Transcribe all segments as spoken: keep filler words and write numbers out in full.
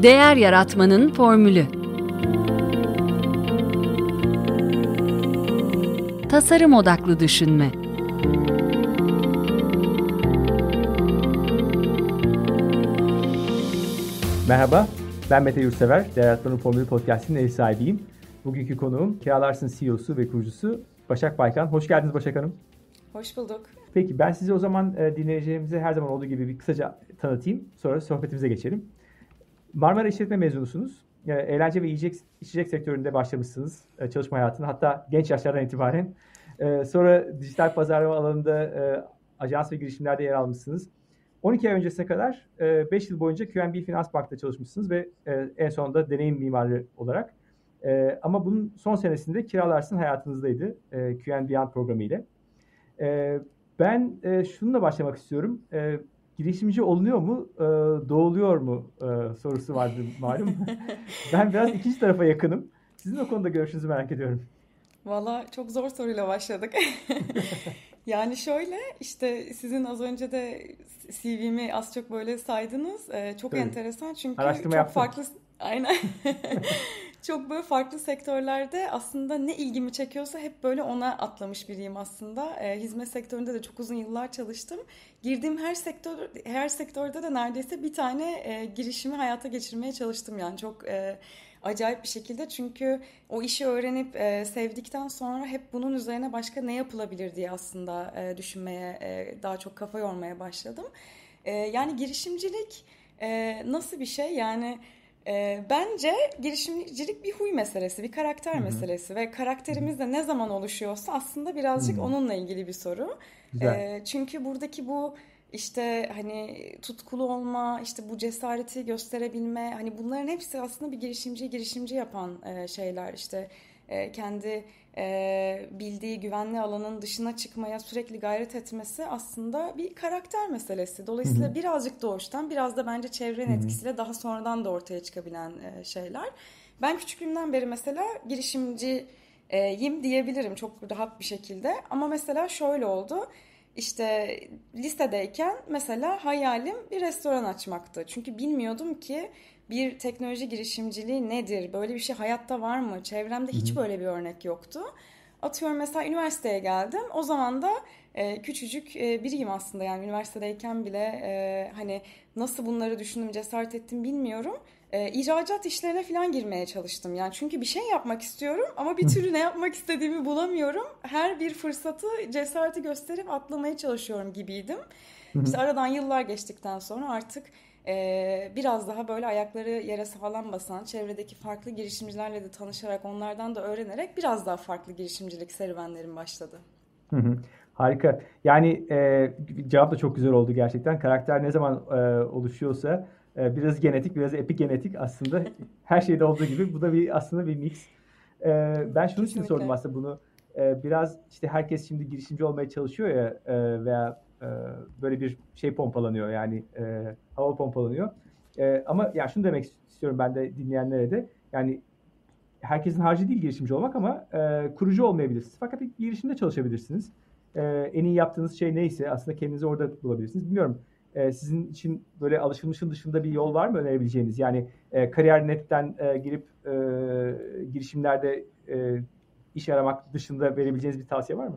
Değer yaratmanın formülü. Tasarım odaklı düşünme. Merhaba, ben Mete Yurtsever, Değer Yaratmanın Formülü Podcast'inin ev sahibiyim. Bugünkü konuğum Kiralarsın C E O'su ve kurucusu Başak Baykan. Hoş geldiniz Başak Hanım. Hoş bulduk. Peki ben sizi o zaman e, dinleyicilerimize her zaman olduğu gibi bir kısaca tanıtayım. Sonra sohbetimize geçelim. Marmara İşletme mezunusunuz. E, eğlence ve yiyecek, içecek sektöründe başlamışsınız e, çalışma hayatına. Hatta genç yaşlardan itibaren. E, sonra dijital pazarlama alanında e, ajans ve girişimlerde yer almışsınız. on iki ay öncesine kadar beş yıl boyunca Q N B Finans Bank'ta çalışmışsınız ve en sonunda deneyim mimarı olarak. Ama bunun son senesinde Kiralarsın hayatınızdaydı Q N Beyond programı ile. Ben şununla başlamak istiyorum. Girişimci olunuyor mu, doğuluyor mu sorusu vardı malum. Ben biraz ikinci tarafa yakınım. Sizin o konuda görüşünüzü merak ediyorum. Valla çok zor soruyla başladık. Yani şöyle işte sizin az önce de C V'mi az çok böyle saydınız. Ee, çok Tabii. enteresan çünkü Araştırma çok yaptım. farklı aynen çok böyle farklı sektörlerde aslında ne ilgimi çekiyorsa hep böyle ona atlamış biriyim aslında. Ee, hizmet sektöründe de çok uzun yıllar çalıştım. Girdiğim her sektör her sektörde de neredeyse bir tane e, girişimi hayata geçirmeye çalıştım yani çok e, acayip bir şekilde çünkü o işi öğrenip e, sevdikten sonra hep bunun üzerine başka ne yapılabilir diye aslında e, düşünmeye e, daha çok kafa yormaya başladım. E, yani girişimcilik e, nasıl bir şey yani e, bence girişimcilik bir huy meselesi, bir karakter Hı-hı. meselesi ve karakterimiz de ne zaman oluşuyorsa aslında birazcık Hı-hı. onunla ilgili bir soru. E, çünkü buradaki bu İşte hani tutkulu olma, işte bu cesareti gösterebilme, hani bunların hepsi aslında bir girişimciyi girişimci yapan e, şeyler. İşte e, kendi e, bildiği güvenli alanın dışına çıkmaya sürekli gayret etmesi aslında bir karakter meselesi. Dolayısıyla Hı-hı. birazcık doğuştan, biraz da bence çevrenin Hı-hı. etkisiyle daha sonradan da ortaya çıkabilen e, şeyler. Ben küçüklüğümden beri mesela girişimciyim diyebilirim çok rahat bir şekilde. Ama mesela şöyle oldu. İşte lisedeyken mesela hayalim bir restoran açmaktı. Çünkü bilmiyordum ki bir teknoloji girişimciliği nedir? Böyle bir şey hayatta var mı? Çevremde hiç böyle bir örnek yoktu. Atıyorum mesela üniversiteye geldim. O zaman da e, küçücük e, biriyim aslında. Yani üniversitedeyken bile e, hani nasıl bunları düşündüm, cesaret ettim bilmiyorum. E, ihracat işlerine falan girmeye çalıştım. Yani çünkü bir şey yapmak istiyorum ama bir türlü ne yapmak istediğimi bulamıyorum. Her bir fırsatı cesareti gösterip atlamaya çalışıyorum gibiydim. İşte aradan yıllar geçtikten sonra artık e, biraz daha böyle ayakları yere sağlam basan, çevredeki farklı girişimcilerle de tanışarak, onlardan da öğrenerek biraz daha farklı girişimcilik serüvenlerim başladı. Hı hı. Harika. Yani e, cevap da çok güzel oldu gerçekten. Karakter ne zaman e, oluşuyorsa e, biraz genetik, biraz epigenetik aslında her şeyde olduğu gibi bu da bir aslında bir mix. E, ben şunun için sordum aslında bunu. E, biraz işte herkes şimdi girişimci olmaya çalışıyor ya e, veya e, böyle bir şey pompalanıyor yani e, hava pompalanıyor. E, ama yani şunu demek istiyorum ben de dinleyenlere de yani herkesin harcı değil girişimci olmak ama e, kurucu olmayabilirsiniz. Fakat bir girişimde çalışabilirsiniz. E, en iyi yaptığınız şey neyse aslında kendinizi orada bulabilirsiniz. Bilmiyorum e, sizin için böyle alışılmışın dışında bir yol var mı önerebileceğiniz? Yani e, Kariyer nokta net'ten e, girip e, girişimlerde e, iş aramak dışında verebileceğiniz bir tavsiye var mı?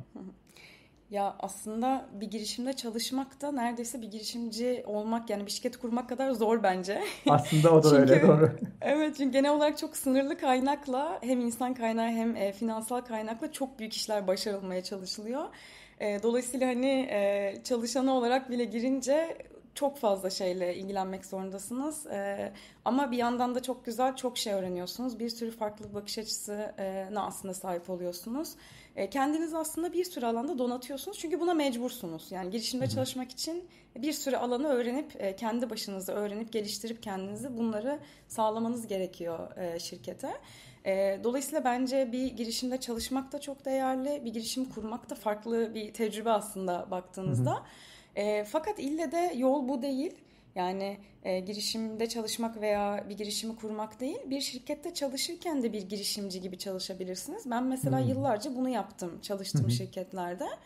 Ya aslında bir girişimde çalışmak da neredeyse bir girişimci olmak yani bir şirket kurmak kadar zor bence. Aslında o da çünkü, öyle doğru. Evet çünkü genel olarak çok sınırlı kaynakla hem insan kaynağı hem e, finansal kaynakla çok büyük işler başarılmaya çalışılıyor. E, dolayısıyla hani e, çalışanı olarak bile girince çok fazla şeyle ilgilenmek zorundasınız. Ee, ama bir yandan da çok güzel çok şey öğreniyorsunuz. Bir sürü farklı bakış açısına aslında sahip oluyorsunuz. Ee, kendinizi aslında bir sürü alanda donatıyorsunuz. Çünkü buna mecbursunuz. Yani girişimde çalışmak için bir sürü alanı öğrenip, kendi başınıza öğrenip, geliştirip kendinizi bunları sağlamanız gerekiyor e, şirkete. E, dolayısıyla bence bir girişimde çalışmak da çok değerli. Bir girişim kurmak da farklı bir tecrübe aslında baktığınızda. Hı hı. E, fakat ille de yol bu değil. Yani e, girişimde çalışmak veya bir girişimi kurmak değil. Bir şirkette çalışırken de bir girişimci gibi çalışabilirsiniz. Ben mesela hmm. yıllarca bunu yaptım çalıştığım hmm. şirketlerde.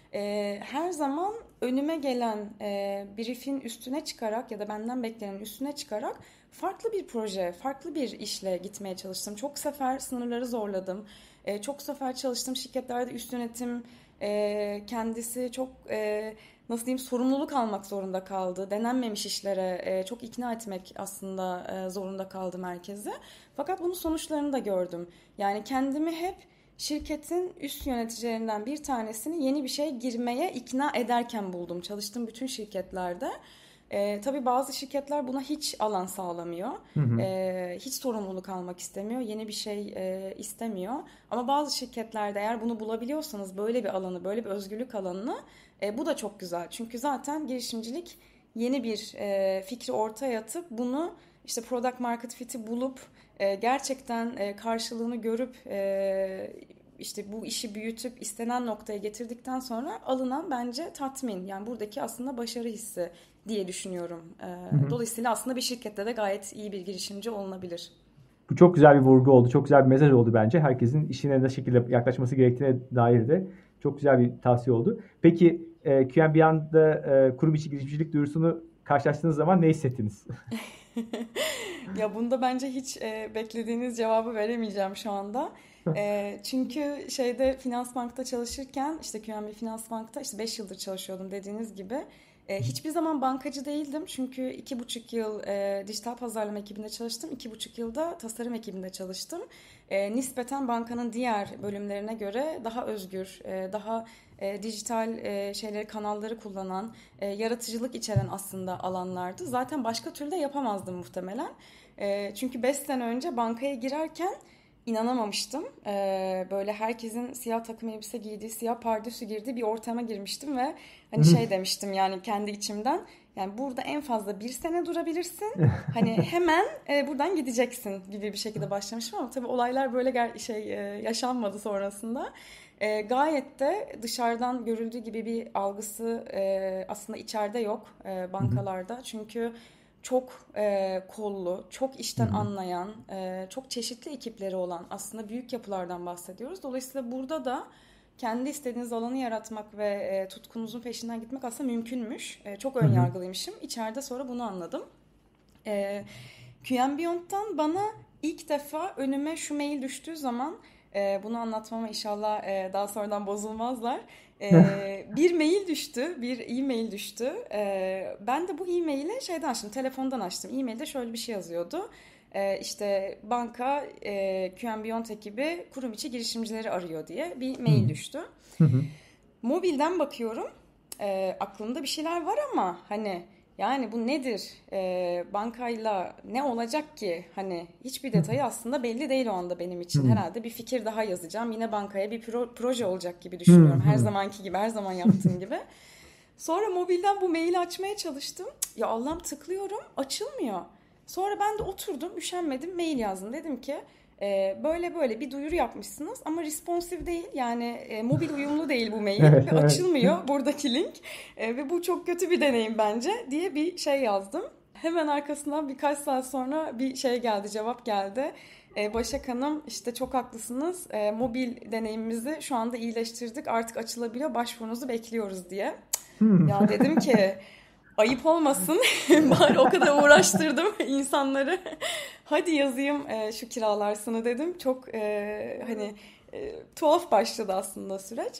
e, her zaman önüme gelen e, brief'in üstüne çıkarak ya da benden beklenenin üstüne çıkarak farklı bir proje, farklı bir işle gitmeye çalıştım. Çok sefer sınırları zorladım. E, çok sefer çalıştığım şirketlerde üst yönetim e, kendisi çok e, nasıl diyeyim sorumluluk almak zorunda kaldı. Denenmemiş işlere e, çok ikna etmek aslında e, zorunda kaldım herkese. Fakat bunun sonuçlarını da gördüm. Yani kendimi hep şirketin üst yöneticilerinden bir tanesini yeni bir şeye girmeye ikna ederken buldum. Çalıştığım bütün şirketlerde. Ee, tabii bazı şirketler buna hiç alan sağlamıyor. Hı hı. Ee, hiç sorumluluk almak istemiyor. Yeni bir şey e, istemiyor. Ama bazı şirketlerde eğer bunu bulabiliyorsanız böyle bir alanı, böyle bir özgürlük alanını e, bu da çok güzel. Çünkü zaten girişimcilik yeni bir e, fikri ortaya atıp bunu işte product market fit'i bulup e, gerçekten e, karşılığını görüp e, işte bu işi büyütüp istenen noktaya getirdikten sonra alınan bence tatmin. Yani buradaki aslında başarı hissi diye düşünüyorum. E, Hı hı. dolayısıyla aslında bir şirkette de gayet iyi bir girişimci olunabilir. Bu çok güzel bir vurgu oldu. Çok güzel bir mesaj oldu bence. Herkesin işine ne şekilde yaklaşması gerektiğine dair de çok güzel bir tavsiye oldu. Peki e, Q M B Beyond'da e, kurum içi girişimcilik duyurusunu karşılaştığınız zaman ne hissettiniz? Ya bunda bence hiç e, beklediğiniz cevabı veremeyeceğim şu anda. E, çünkü şeyde Finansbank'ta çalışırken işte Q M B Finansbank'ta işte beş yıldır çalışıyordum dediğiniz gibi. E, hiçbir zaman bankacı değildim çünkü iki buçuk yıl e, dijital pazarlama ekibinde çalıştım. iki buçuk yılda tasarım ekibinde çalıştım. E, nispeten bankanın diğer bölümlerine göre daha özgür, e, daha e, dijital e, şeyleri, kanalları kullanan, e, yaratıcılık içeren aslında alanlardı. Zaten başka türlü de yapamazdım muhtemelen. E, çünkü beş sene önce bankaya girerken inanamamıştım. Ee, böyle herkesin siyah takım elbise giydiği, siyah pardösü girdiği bir ortama girmiştim ve hani şey demiştim yani kendi içimden. Yani burada en fazla bir sene durabilirsin. Hani hemen e, buradan gideceksin gibi bir şekilde başlamışım ama tabii olaylar böyle ger- şey e, yaşanmadı sonrasında. E, gayet de dışarıdan görüldüğü gibi bir algısı e, aslında içeride yok e, bankalarda. Çünkü çok e, kollu, çok işten anlayan, e, çok çeşitli ekipleri olan aslında büyük yapılardan bahsediyoruz. Dolayısıyla burada da kendi istediğiniz alanı yaratmak ve e, tutkunuzun peşinden gitmek aslında mümkünmüş. E, çok ön yargılıymışım. İçeride sonra bunu anladım. E, Q M Beyond'dan bana ilk defa önüme şu mail düştüğü zaman e, bunu anlatmama inşallah e, daha sonradan bozulmazlar. Ee, bir mail düştü, bir e-mail düştü. Ee, ben de bu e-maili şeyden açtım, telefondan açtım. E-mailde şöyle bir şey yazıyordu. Ee, işte banka e, Q M Beyond ekibi kurum içi girişimcileri arıyor diye bir mail düştü. Mobilden bakıyorum, e, aklımda bir şeyler var ama hani yani bu nedir? E, bankayla ne olacak ki? Hani hiçbir detayı aslında belli değil o anda benim için. Herhalde bir fikir daha yazacağım. Yine bankaya bir pro- proje olacak gibi düşünüyorum. Her zamanki gibi, her zaman yaptığım gibi. Sonra mobilden bu maili açmaya çalıştım. Ya Allah'ım tıklıyorum, açılmıyor. Sonra ben de oturdum, üşenmedim, mail yazdım. Dedim ki e, böyle böyle bir duyuru yapmışsınız ama responsive değil. Yani e, mobil uyumlu değil bu mail Evet, ve evet. açılmıyor buradaki link. E, ve bu çok kötü bir deneyim bence diye bir şey yazdım. Hemen arkasından birkaç saat sonra bir şey geldi, cevap geldi. E, Başak Hanım işte çok haklısınız. E, mobil deneyimimizi şu anda iyileştirdik. Artık açılabiliyor. Başvurunuzu bekliyoruz diye. Ya dedim ki ayıp olmasın. Bari o kadar uğraştırdım insanları. Hadi yazayım e, şu kiralarsını dedim. Çok e, hani e, tuhaf başladı aslında süreç.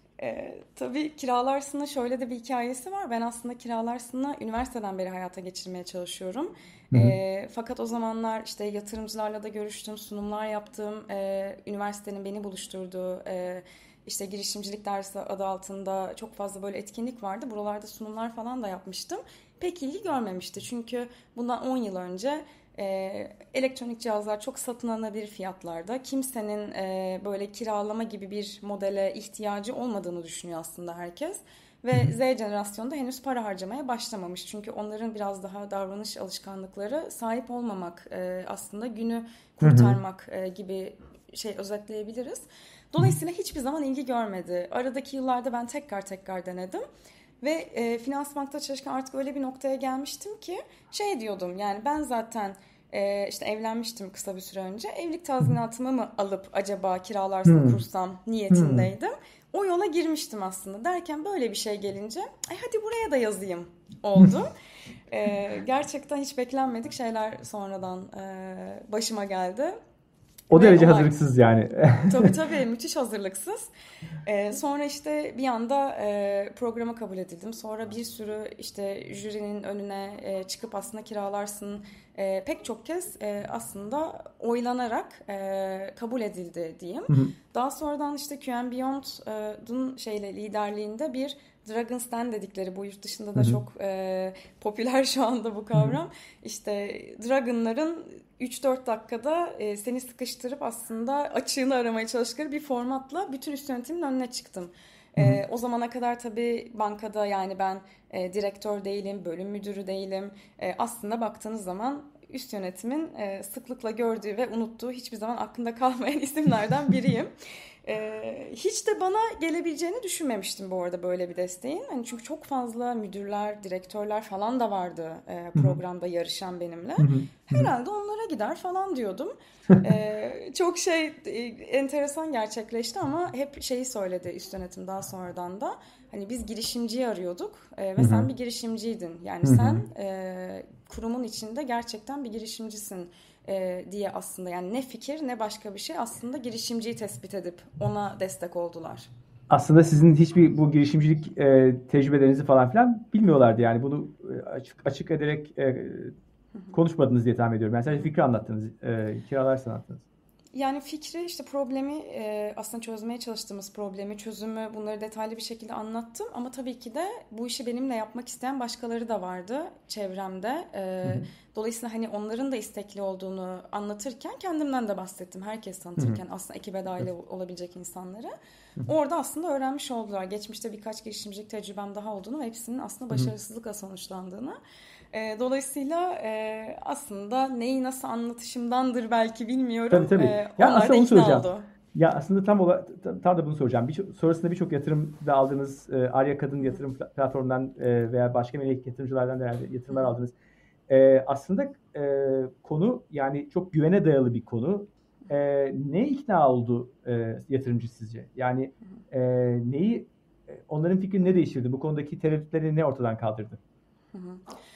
E, tabii kiralarsının şöyle de bir hikayesi var. Ben aslında kiralarsını üniversiteden beri hayata geçirmeye çalışıyorum. E, fakat o zamanlar işte yatırımcılarla da görüştüm, sunumlar yaptım. E, üniversitenin beni buluşturduğu e, işte girişimcilik dersi adı altında çok fazla böyle etkinlik vardı. Buralarda sunumlar falan da yapmıştım. Pek ilgi görmemişti. Çünkü bundan on yıl önce e, elektronik cihazlar çok satın alınabilir fiyatlarda. Kimsenin e, böyle kiralama gibi bir modele ihtiyacı olmadığını düşünüyor aslında herkes. Ve Z jenerasyonu da henüz para harcamaya başlamamış. Çünkü onların biraz daha davranış alışkanlıkları sahip olmamak e, aslında günü kurtarmak e, gibi şey özetleyebiliriz. Dolayısıyla hiçbir zaman ilgi görmedi. Aradaki yıllarda ben tekrar tekrar denedim. Ve e, Finansbank'ta çalışırken artık öyle bir noktaya gelmiştim ki şey diyordum yani ben zaten e, işte evlenmiştim kısa bir süre önce. Evlilik tazminatımı mı alıp acaba kiralarsam kursam niyetindeydim. O yola girmiştim aslında. Derken böyle bir şey gelince Ay hadi buraya da yazayım oldu. e, gerçekten hiç beklenmedik şeyler sonradan e, başıma geldi. O Ve derece olay- hazırlıksız yani. Tabii tabii müthiş hazırlıksız. Ee, sonra işte bir anda e, programa kabul edildim. Sonra bir sürü işte jürinin önüne e, çıkıp aslında kiralarsın. E, pek çok kez e, aslında oylanarak e, kabul edildi diyeyim. Hı hı. Daha sonradan işte Q and Beyond'un şeyle liderliğinde bir Dragon's Den dedikleri, bu yurt dışında da Hı hı. çok e, popüler şu anda bu kavram. İşte Dragon'ların üç dört dakikada e, seni sıkıştırıp aslında açığını aramaya çalıştıkları bir formatla bütün üst yönetimin önüne çıktım. E, o zamana kadar tabii bankada yani ben e, direktör değilim, bölüm müdürü değilim. E, aslında baktığınız zaman üst yönetimin e, sıklıkla gördüğü ve unuttuğu, hiçbir zaman aklında kalmayan isimlerden biriyim. Ee, hiç de bana gelebileceğini düşünmemiştim bu arada böyle bir desteğin. Hani çünkü çok fazla müdürler, direktörler falan da vardı e, programda yarışan benimle. Hı hı. Herhalde onlara gider falan diyordum. Ee, çok şey e, enteresan gerçekleşti ama hep şeyi söyledi üst yönetim daha sonradan da. Hani biz girişimciyi arıyorduk e, ve sen bir girişimciydin. Yani sen e, kurumun içinde gerçekten bir girişimcisin e, diye aslında, yani ne fikir ne başka bir şey, aslında girişimciyi tespit edip ona destek oldular. Aslında sizin hiçbir bu girişimcilik e, tecrübelerinizi falan filan bilmiyorlardı yani bunu e, açık açık ederek e, konuşmadınız diye tahmin ediyorum. Yani sadece fikri anlattınız, e, kiralarsa anlattınız. Yani fikri, işte problemi, e, aslında çözmeye çalıştığımız problemi, çözümü, bunları detaylı bir şekilde anlattım. Ama tabii ki de bu işi benimle yapmak isteyen başkaları da vardı çevremde. E, dolayısıyla hani onların da istekli olduğunu anlatırken kendimden de bahsettim. Herkes tanıtırken aslında ekibe dahil olabilecek insanları. Orada aslında öğrenmiş oldular. Geçmişte birkaç girişimcilik tecrübem daha olduğunu ve hepsinin aslında başarısızlıkla sonuçlandığını. E, dolayısıyla e, aslında neyi nasıl anlatışımdandır belki, bilmiyorum. Tabii tabii. E, Ya onlar aslında da onu ikna soracağım. oldu. Ya aslında tam ola, tam, tam da bunu soracağım. Bir, sonrasında birçok yatırımda aldığınız e, Arya Kadın yatırım platformundan e, veya başka melek yatırımcılardan da herhalde yatırımlar aldınız. E, aslında e, konu yani çok güvene dayalı bir konu. E, ne ikna oldu e, yatırımcı sizce? Yani e, neyi onların fikrini ne değiştirdi? Bu konudaki tereddütleri ne ortadan kaldırdı? Hı hı.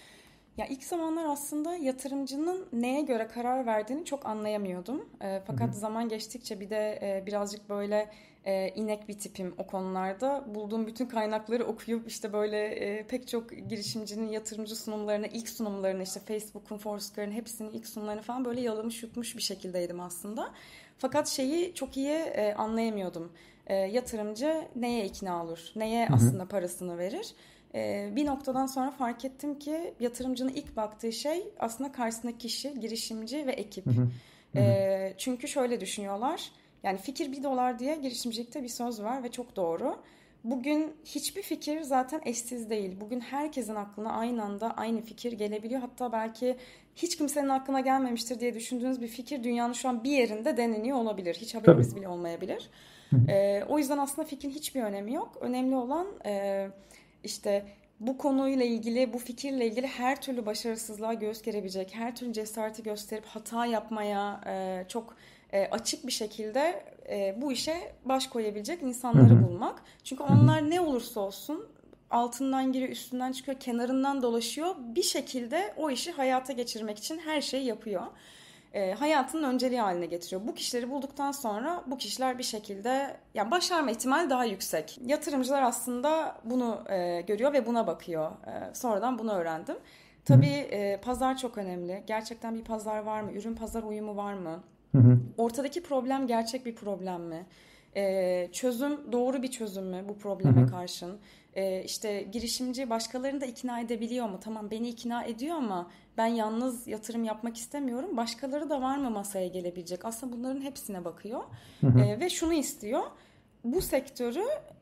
Ya ilk zamanlar aslında yatırımcının neye göre karar verdiğini çok anlayamıyordum. E, fakat hı hı. zaman geçtikçe bir de e, birazcık böyle e, inek bir tipim o konularda. Bulduğum bütün kaynakları okuyup işte böyle e, pek çok girişimcinin yatırımcı sunumlarına, ilk sunumlarına, işte Facebook'un, Foursquare'ın hepsinin ilk sunumlarını falan böyle yalamış yutmuş bir şekildeydim aslında. Fakat şeyi çok iyi e, anlayamıyordum. E, yatırımcı neye ikna olur, neye hı hı. aslında parasını verir? Bir noktadan sonra fark ettim ki yatırımcının ilk baktığı şey aslında karşısındaki kişi, girişimci ve ekip. Hı hı. E, çünkü şöyle düşünüyorlar, yani fikir bir dolar diye girişimcilikte bir söz var ve çok doğru. Bugün hiçbir fikir zaten eşsiz değil. Bugün herkesin aklına aynı anda aynı fikir gelebiliyor. Hatta belki hiç kimsenin aklına gelmemiştir diye düşündüğünüz bir fikir dünyanın şu an bir yerinde deneniyor olabilir. Hiç haberimiz Tabii. bile olmayabilir. Hı hı. E, o yüzden aslında fikrin hiçbir önemi yok. Önemli olan... E, İşte bu konuyla ilgili, bu fikirle ilgili her türlü başarısızlığa göğüs gerebilecek, her türlü cesareti gösterip hata yapmaya e, çok e, açık bir şekilde e, bu işe baş koyabilecek insanları hı hı. bulmak. Çünkü onlar hı hı. ne olursa olsun altından giriyor, üstünden çıkıyor, kenarından dolaşıyor. Bir şekilde o işi hayata geçirmek için her şeyi yapıyor. E, hayatının önceliği haline getiriyor. Bu kişileri bulduktan sonra bu kişiler bir şekilde, yani başarma ihtimali daha yüksek. Yatırımcılar aslında bunu e, görüyor ve buna bakıyor. E, sonradan bunu öğrendim. Tabii e, pazar çok önemli. Gerçekten bir pazar var mı? Ürün pazar uyumu var mı? Hı hı. Ortadaki problem gerçek bir problem mi? E, çözüm doğru bir çözüm mü bu probleme hı hı. karşın? E, işte girişimci başkalarını da ikna edebiliyor mu? Tamam, beni ikna ediyor ama ben yalnız yatırım yapmak istemiyorum. Başkaları da var mı masaya gelebilecek? Aslında bunların hepsine bakıyor. Hı hı. E, ve şunu istiyor. Bu sektörü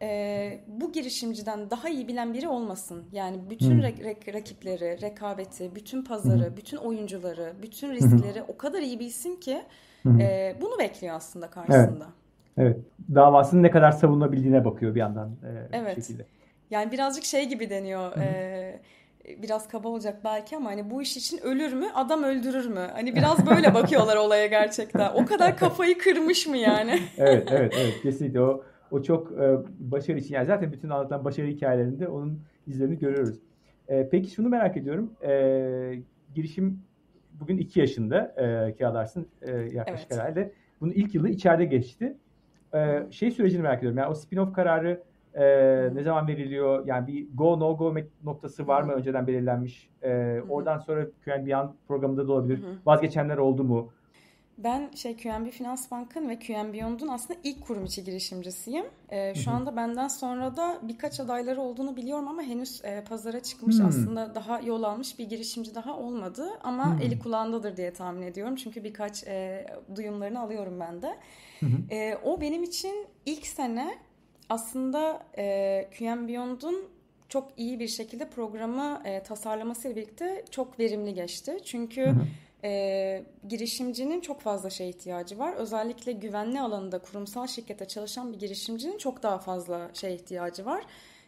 e, bu girişimciden daha iyi bilen biri olmasın. Yani bütün hı. Rak- rakipleri, rekabeti, bütün pazarı, hı. bütün oyuncuları, bütün riskleri hı hı. o kadar iyi bilsin ki e, bunu bekliyor aslında karşısında. Evet. Evet. Davasının ne kadar savunabildiğine bakıyor bir yandan e, evet. bir şekilde. Yani birazcık şey gibi deniyor. E, biraz kaba olacak belki ama hani bu iş için ölür mü, adam öldürür mü? Hani biraz böyle bakıyorlar olaya gerçekten. O kadar kafayı kırmış mı yani? evet, evet, evet. Kesinlikle o O çok e, başarı için. Yani zaten bütün anlatılan başarı hikayelerinde onun izlerini görüyoruz. E, peki şunu merak ediyorum. E, girişim bugün iki yaşında e, Kiralarsın e, yaklaşık Evet. herhalde. Bunun ilk yılı içeride geçti. E, şey sürecini merak ediyorum. Yani o spin-off kararı e, ne zaman veriliyor? Yani bir go no go noktası var mı önceden belirlenmiş? E, oradan sonra Q and Beyond programında da olabilir. Vazgeçenler oldu mu? Ben şey Q and B Finans Bank'ın ve Q and Beyond'un aslında ilk kurum içi girişimcisiyim. Ee, şu anda benden sonra da birkaç adayları olduğunu biliyorum ama henüz e, pazara çıkmış Hmm. aslında daha yol almış bir girişimci daha olmadı. Ama Hmm. eli kulağındadır diye tahmin ediyorum. Çünkü birkaç e, duyumlarını alıyorum ben de. E, o benim için ilk sene aslında e, Q and Beyond'un çok iyi bir şekilde programı e, tasarlamasıyla birlikte çok verimli geçti. Çünkü... Hı hı. E, girişimcinin çok fazla şeye ihtiyacı var. Özellikle güvenli alanında kurumsal şirkete çalışan bir girişimcinin çok daha fazla şeye ihtiyacı var.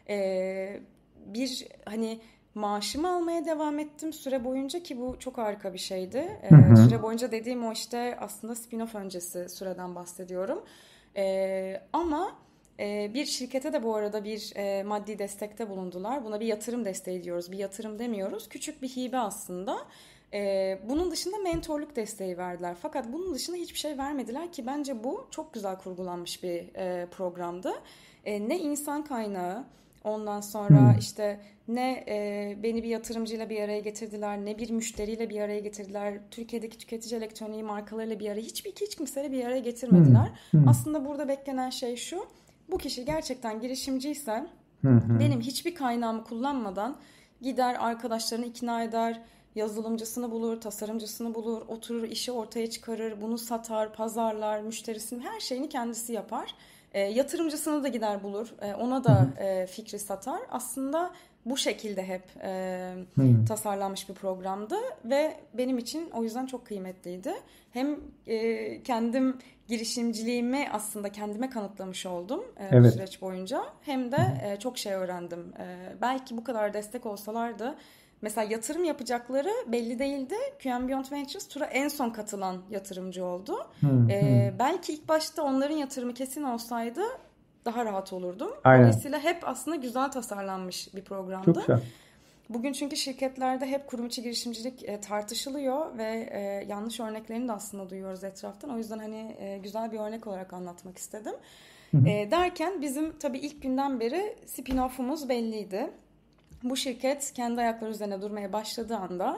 E, bir hani maaşımı almaya devam ettim süre boyunca ki bu çok harika bir şeydi. E, Hı hı. süre boyunca dediğim o işte aslında spin-off öncesi süreden bahsediyorum. E, ama e, bir şirkete de bu arada bir e, maddi destekte bulundular. Buna bir yatırım desteği diyoruz. Bir yatırım demiyoruz. Küçük bir hibe aslında. Ee, bunun dışında mentorluk desteği verdiler. Fakat bunun dışında hiçbir şey vermediler ki bence bu çok güzel kurgulanmış bir e, programdı. E, ne insan kaynağı, ondan sonra Hmm. işte ne e, beni bir yatırımcıyla bir araya getirdiler, ne bir müşteriyle bir araya getirdiler. Türkiye'deki tüketici elektroniği markalarıyla bir araya, hiçbir hiç kimseyle bir araya getirmediler. Hmm. Hmm. Aslında burada beklenen şey şu, bu kişi gerçekten girişimciyse Hı hı. benim hiçbir kaynağımı kullanmadan gider arkadaşlarını ikna eder, yazılımcısını bulur, tasarımcısını bulur, oturur, işi ortaya çıkarır, bunu satar, pazarlar, müşterisinin her şeyini kendisi yapar. E, yatırımcısını da gider bulur, e, ona da e, fikri satar. Aslında bu şekilde hep e, Hmm. tasarlanmış bir programdı ve benim için o yüzden çok kıymetliydi. Hem e, kendim girişimciliğimi aslında kendime kanıtlamış oldum e, Evet. bu süreç boyunca. Hem de e, çok şey öğrendim. E, belki bu kadar destek olsalardı, mesela yatırım yapacakları belli değildi. Q and Beyond Ventures Tur'a en son katılan yatırımcı oldu. Hmm. Ee, Hmm. belki ilk başta onların yatırımı kesin olsaydı daha rahat olurdum. Aynen. Dolayısıyla hep aslında güzel tasarlanmış bir programdı. Çok güzel. Bugün çünkü şirketlerde hep kurum içi girişimcilik e, tartışılıyor ve e, yanlış örneklerini de aslında duyuyoruz etraftan. O yüzden hani e, güzel bir örnek olarak anlatmak istedim. Hı hı. E, derken bizim tabii ilk günden beri spin-off'umuz belliydi. Bu şirket kendi ayakları üzerine durmaya başladığı anda,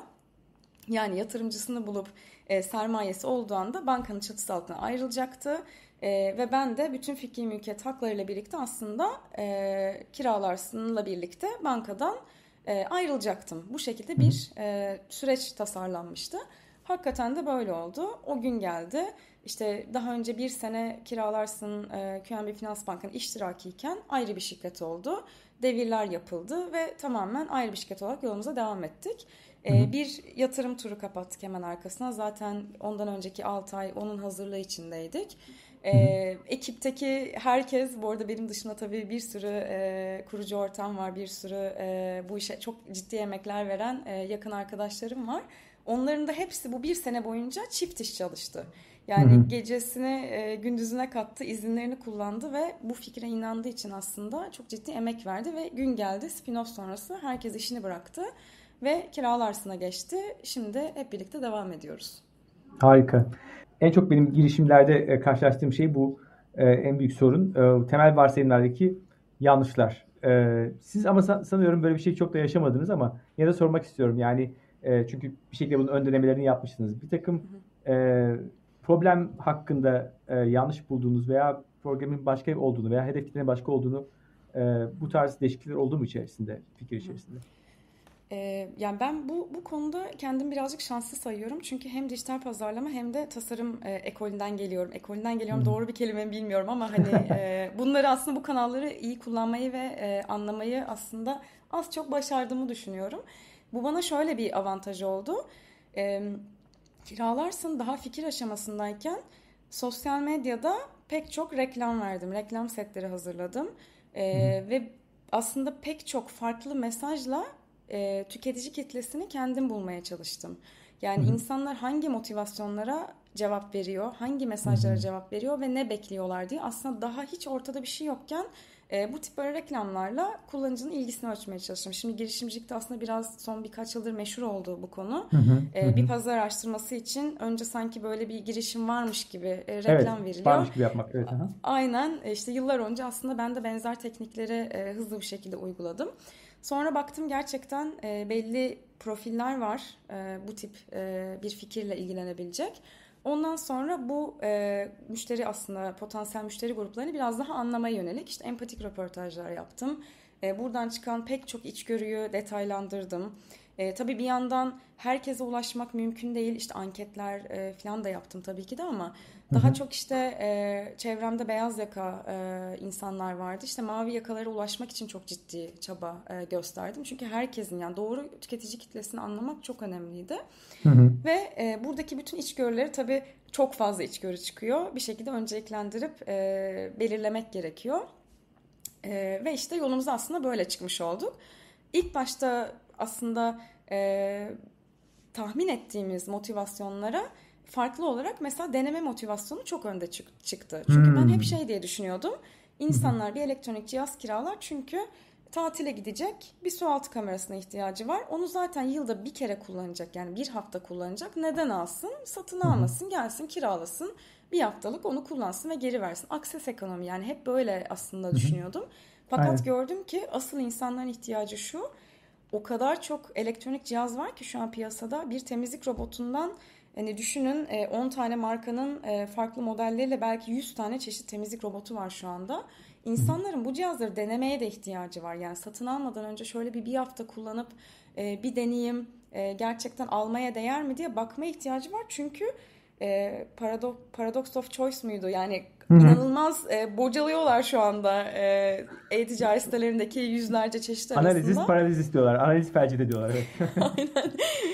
yani yatırımcısını bulup e, sermayesi olduğu anda bankanın çatısı altına ayrılacaktı. E, ve ben de bütün fikri mülkiyet haklarıyla birlikte aslında e, Kiralarsın'la birlikte bankadan e, ayrılacaktım. Bu şekilde bir e, süreç tasarlanmıştı. Hakikaten de böyle oldu. O gün geldi. İşte daha önce bir sene Kiralarsın e, Q and B Finans Bank'ın iştirakiyken ayrı bir şirket oldu. Devirler yapıldı ve tamamen ayrı bir şirket olarak yolumuza devam ettik. Ee, bir yatırım turu kapattık hemen arkasına. Zaten ondan önceki altı ay onun hazırlığı içindeydik. Ee, ekipteki herkes, bu arada benim dışında tabii bir sürü e, kurucu ortam var, bir sürü e, bu işe çok ciddi emekler veren e, yakın arkadaşlarım var. Onların da hepsi bu bir sene boyunca çift iş çalıştı. Yani Hı hı. gecesini e, gündüzüne kattı, izinlerini kullandı ve bu fikre inandığı için aslında çok ciddi emek verdi ve gün geldi, spin-off sonrası herkes işini bıraktı ve Kiralarsın'a geçti. Şimdi hep birlikte devam ediyoruz. Harika. En çok benim girişimlerde e, karşılaştığım şey bu. E, en büyük sorun. E, temel varsayımlardaki yanlışlar. E, siz ama sa- sanıyorum böyle bir şey çok da yaşamadınız ama yine de sormak istiyorum. Yani e, çünkü bir şekilde bunun ön denemelerini yapmışsınız. Bir takım e, problem hakkında e, yanlış bulduğunuz veya problemin başka olduğunu veya hedef kitlenin başka olduğunu e, bu tarz değişiklikler oldu mu içerisinde, fikir içerisinde? Ee, yani ben bu bu konuda kendimi birazcık şanslı sayıyorum. Çünkü hem dijital pazarlama hem de tasarım e, ekolünden geliyorum. Ekolünden geliyorum, Hmm. doğru bir kelime mi bilmiyorum ama hani e, bunları aslında, bu kanalları iyi kullanmayı ve e, anlamayı aslında az çok başardığımı düşünüyorum. Bu bana şöyle bir avantajı oldu. E, Kiralarsın daha fikir aşamasındayken sosyal medyada pek çok reklam verdim. Reklam setleri hazırladım. E, ve aslında pek çok farklı mesajla e, tüketici kitlesini kendim bulmaya çalıştım. Yani Hı hı. insanlar hangi motivasyonlara cevap veriyor, hangi mesajlara cevap veriyor ve ne bekliyorlar diye aslında daha hiç ortada bir şey yokken e, bu tip böyle reklamlarla kullanıcının ilgisini ölçmeye çalıştım. Şimdi girişimcilikte aslında biraz son birkaç yıldır meşhur oldu bu konu. Hı hı, E, hı. bir pazar araştırması için önce sanki böyle bir girişim varmış gibi e, reklam Evet, veriliyor. varmış gibi yapmak. Evet, aha. Aynen e, işte yıllar önce aslında ben de benzer teknikleri e, hızlı bir şekilde uyguladım. Sonra baktım gerçekten e, belli profiller var e, bu tip e, bir fikirle ilgilenebilecek. Ondan sonra bu e, müşteri aslında potansiyel müşteri gruplarını biraz daha anlamaya yönelik işte empatik röportajlar yaptım. E, buradan çıkan pek çok içgörüyü detaylandırdım. E, tabii bir yandan herkese ulaşmak mümkün değil. İşte anketler e, falan da yaptım tabii ki de ama daha çok işte e, çevremde beyaz yaka e, insanlar vardı. İşte mavi yakalara ulaşmak için çok ciddi çaba e, gösterdim. Çünkü herkesin yani doğru tüketici kitlesini anlamak çok önemliydi. Hı hı. Ve e, buradaki bütün içgörüleri tabii çok fazla içgörü çıkıyor. Bir şekilde önceliklendirip e, belirlemek gerekiyor. E, ve işte yolumuza aslında böyle çıkmış olduk. İlk başta aslında e, tahmin ettiğimiz motivasyonlara farklı olarak mesela deneme motivasyonu çok önde çıktı. Çünkü Hmm. ben hep şey diye düşünüyordum. İnsanlar bir elektronik cihaz kiralar çünkü tatile gidecek, bir sualtı kamerasına ihtiyacı var. Onu zaten yılda bir kere kullanacak, yani bir hafta kullanacak. Neden alsın? Satın almasın, gelsin kiralasın. Bir haftalık onu kullansın ve geri versin. Akses ekonomi, yani hep böyle aslında düşünüyordum. Fakat Aynen. gördüm ki asıl insanların ihtiyacı şu. O kadar çok elektronik cihaz var ki şu an piyasada, bir temizlik robotundan hani düşünün on tane markanın farklı modelleriyle belki yüz tane çeşit temizlik robotu var şu anda. İnsanların bu cihazları denemeye de ihtiyacı var. Yani satın almadan önce şöyle bir bir hafta kullanıp bir deneyim gerçekten almaya değer mi diye bakmaya ihtiyacı var. Çünkü paradox, paradox of choice muydu? Yani Hı hı. inanılmaz e, bocalıyorlar şu anda e, e-ticaret sitelerindeki yüzlerce çeşit arasında. Analizist paralizist diyorlar. Analiz felci de diyorlar. Evet. Aynen.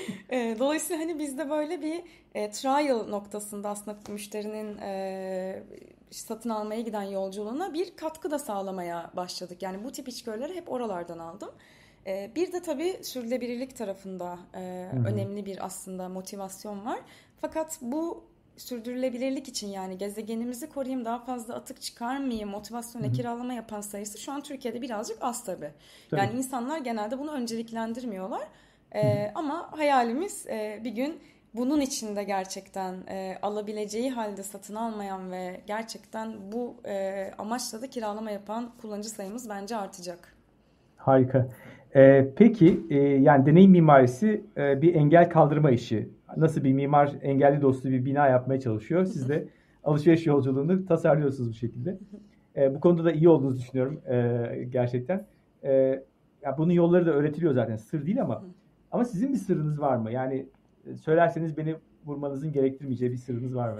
E, dolayısıyla hani biz de böyle bir e, trial noktasında aslında müşterinin e, satın almaya giden yolculuğuna bir katkı da sağlamaya başladık. Yani bu tip içgörüleri hep oralardan aldım. E, bir de tabii sürdürülebilirlik tarafında e, önemli bir aslında motivasyon var. Fakat bu sürdürülebilirlik için, yani gezegenimizi koruyayım, daha fazla atık çıkarmayayım motivasyonla kiralama yapan sayısı şu an Türkiye'de birazcık az tabii. Tabii. Yani insanlar genelde bunu önceliklendirmiyorlar. Ee, ama hayalimiz e, bir gün bunun içinde gerçekten e, alabileceği halde satın almayan ve gerçekten bu e, amaçla da kiralama yapan kullanıcı sayımız bence artacak. Harika. Ee, peki e, yani deneyim mimarisi e, bir engel kaldırma işi. Nasıl bir mimar engelli dostu bir bina yapmaya çalışıyor. Siz de alışveriş yolculuğunu tasarlıyorsunuz bu şekilde. E, bu konuda da iyi olduğunuzu düşünüyorum e, gerçekten. E, ya bunun yolları da öğretiliyor zaten. Sır değil ama ama sizin bir sırrınız var mı? Yani e, söylerseniz beni vurmanızın gerektirmeyeceği bir sırrınız var mı?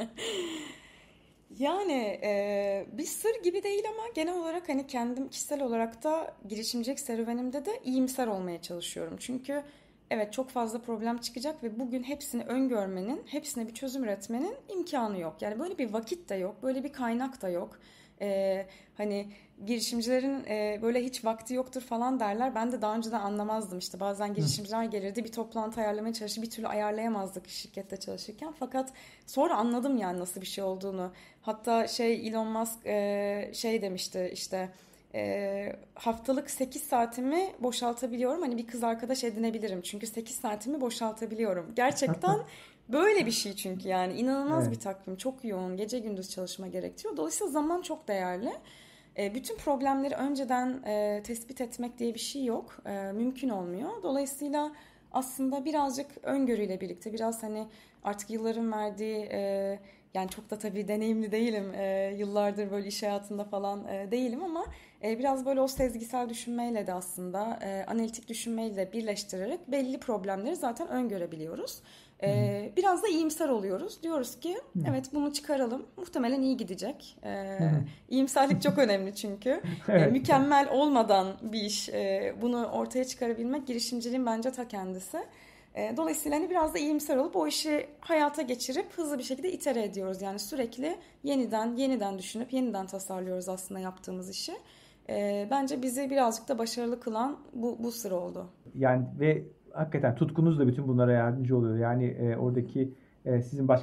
Yani e, bir sır gibi değil ama genel olarak hani kendim kişisel olarak da girişimcilik serüvenimde de iyimser olmaya çalışıyorum. Çünkü evet, çok fazla problem çıkacak ve bugün hepsini öngörmenin, hepsine bir çözüm üretmenin imkanı yok. Yani böyle bir vakit de yok, böyle bir kaynak da yok. Ee, hani girişimcilerin e, böyle hiç vakti yoktur falan derler. Ben de daha önceden anlamazdım. İşte bazen girişimciler gelirdi, bir toplantı ayarlamaya çalışır, bir türlü ayarlayamazdık şirkette çalışırken. Fakat sonra anladım yani nasıl bir şey olduğunu. Hatta şey Elon Musk e, şey demişti işte, e, haftalık sekiz saatimi boşaltabiliyorum. Hani bir kız arkadaş edinebilirim. Çünkü sekiz saatimi boşaltabiliyorum. Gerçekten böyle bir şey çünkü yani inanılmaz Evet. bir takvim. Çok yoğun, gece gündüz çalışma gerektiriyor. Dolayısıyla zaman çok değerli. E, bütün problemleri önceden e, tespit etmek diye bir şey yok. E, mümkün olmuyor. Dolayısıyla aslında birazcık öngörüyle birlikte, biraz hani artık yılların verdiği e, yani çok da tabii deneyimli değilim. E, yıllardır böyle iş hayatında falan e, değilim ama e, biraz böyle o sezgisel düşünmeyle de aslında e, analitik düşünmeyle de birleştirerek belli problemleri zaten öngörebiliyoruz. E, biraz da iyimser oluyoruz. Diyoruz ki evet, bunu çıkaralım. Muhtemelen iyi gidecek. E, iyimserlik çok önemli çünkü. E, Evet. mükemmel olmadan bir iş, e, bunu ortaya çıkarabilmek girişimciliğin bence ta kendisi. E, dolayısıyla hani biraz da iyimser olup o işi hayata geçirip hızlı bir şekilde itere ediyoruz. Yani sürekli yeniden yeniden düşünüp yeniden tasarlıyoruz aslında yaptığımız işi. E, bence bizi birazcık da başarılı kılan bu, bu sır oldu. Yani ve hakikaten tutkunuz da bütün bunlara yardımcı oluyor. Yani e, oradaki e, sizin başka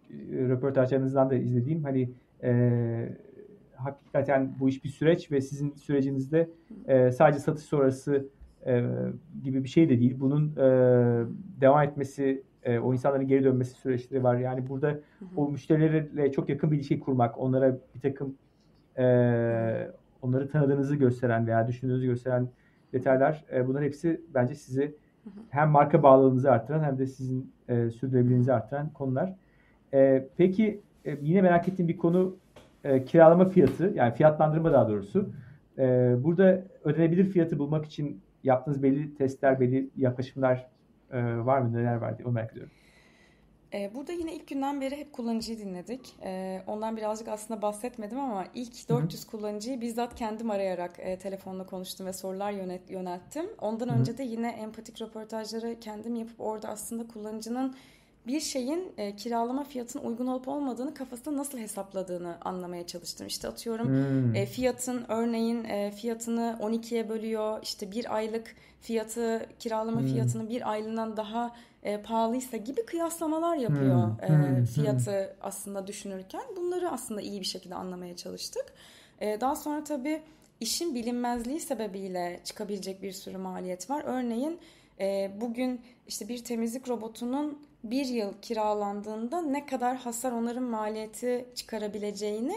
röportajlarınızdan da izlediğim hani e, hakikaten bu iş bir süreç ve sizin sürecinizde e, sadece satış sonrası e, gibi bir şey de değil. Bunun e, devam etmesi, e, o insanların geri dönmesi süreçleri var. Yani burada hı hı. o müşterilerle çok yakın bir ilişki kurmak, onlara bir takım e, onları tanıdığınızı gösteren veya düşündüğünüzü gösteren detaylar, e, bunların hepsi bence sizi hem marka bağlılığınızı artıran hem de sizin e, sürdürülebilirliğinizi artıran konular. E, peki e, yine merak ettiğim bir konu e, kiralama fiyatı, yani fiyatlandırma daha doğrusu. E, burada ödenebilir fiyatı bulmak için yaptığınız belli testler, belli yaklaşımlar e, var mı? Neler var diye onu merak ediyorum. Burada yine ilk günden beri hep kullanıcıyı dinledik. Ondan birazcık aslında bahsetmedim ama ilk dört yüz Hı-hı. kullanıcıyı bizzat kendim arayarak telefonla konuştum ve sorular yönelttim. Ondan Hı-hı. önce de yine empatik röportajları kendim yapıp orada aslında kullanıcının bir şeyin e, kiralama fiyatının uygun olup olmadığını kafasında nasıl hesapladığını anlamaya çalıştım. İşte atıyorum hmm. e, fiyatın örneğin e, fiyatını on ikiye bölüyor. İşte bir aylık fiyatı kiralama hmm. fiyatının bir aylığından daha e, pahalıysa gibi kıyaslamalar yapıyor hmm. e, fiyatı hmm. aslında düşünürken. Bunları aslında iyi bir şekilde anlamaya çalıştık. E, daha sonra tabii işin bilinmezliği sebebiyle çıkabilecek bir sürü maliyet var. Örneğin e, bugün işte bir temizlik robotunun bir yıl kiralandığında ne kadar hasar onarım maliyeti çıkarabileceğini